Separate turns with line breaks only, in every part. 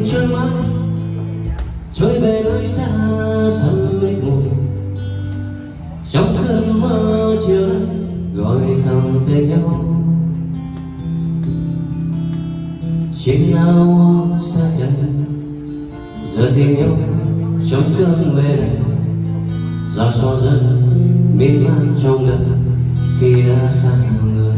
trôi mãi trôi về nơi xa xăm mây mù. Trong cơn mơ chiều nay gọi thầm tên nhau, chiếc nào xa gần giờ tìm nhau trong cơn mê này. Gió xô dần miên man trong đời khi đã xa người.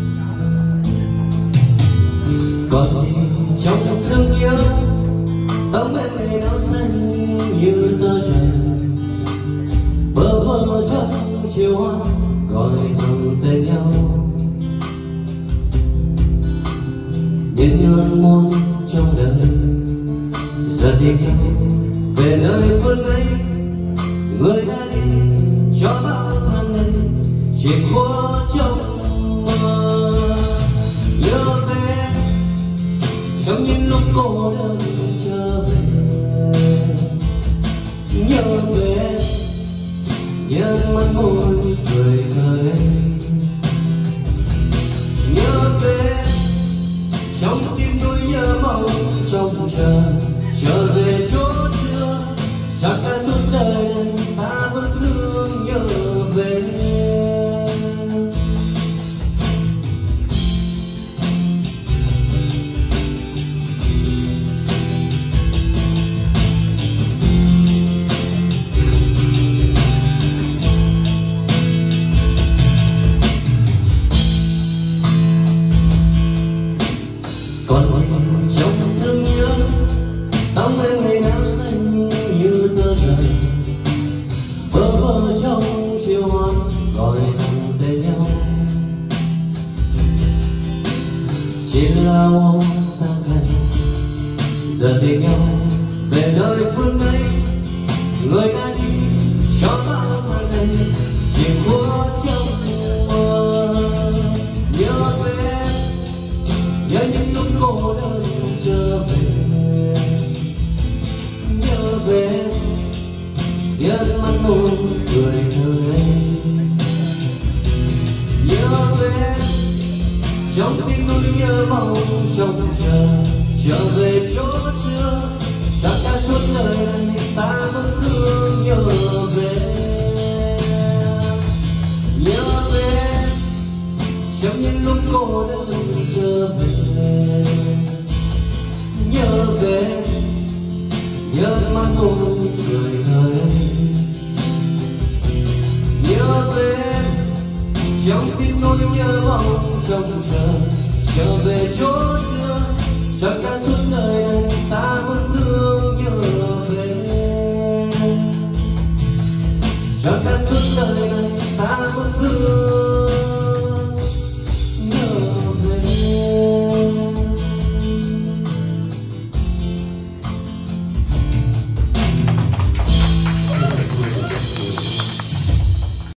Còn gì trong thương nhớ tấm em ngày nào xanh như tơ trời, bơ vơ trong chiều hoa gọi thầm tên nhau. Những cơn môi trong đời giờ tìm nhau về nơi phương ấy, người đã đi cho bao tháng ngày chỉ khô trong mơ. Nhớ về trong những lúc cô đơn trở về, nhớ về nhớ mắt môi cười thơ ấy. Nhớ về trong tim tôi nhớ mong trông chờ trở về chỗ xưa. Chắc cả suốt đời ta vẫn thương nhớ về. Còn trong thương nhớ tóc em ngày nào xanh như tơ trời, bơ vơ trong chiều hoa gọi thầm tên nhau. Chỉ là ô xa gần giờ tìm nhau về nơi phương ấy, người đã đi cho bao tháng ngày chỉ khô trong mơ. Nhớ về nhớ những lúc cô đơn trở về, nhớ về nhớ mắt môi cười thơ ấy. Nhớ về trong tim tôi nhớ mong trông chờ trở về chỗ xưa. Tất cả suốt đời này ta vẫn thương nhớ về. Nhớ về trong những lúc cô đơn trở về, nhớ về nhớ mắt môi cười thơ ấy. Nhớ về trong tim tôi nhớ mong trông chờ trở về chỗ xưa. Cho cả suốt đời này ta vẫn thương nhớ về. Cho cả suốt đời này ta vẫn thương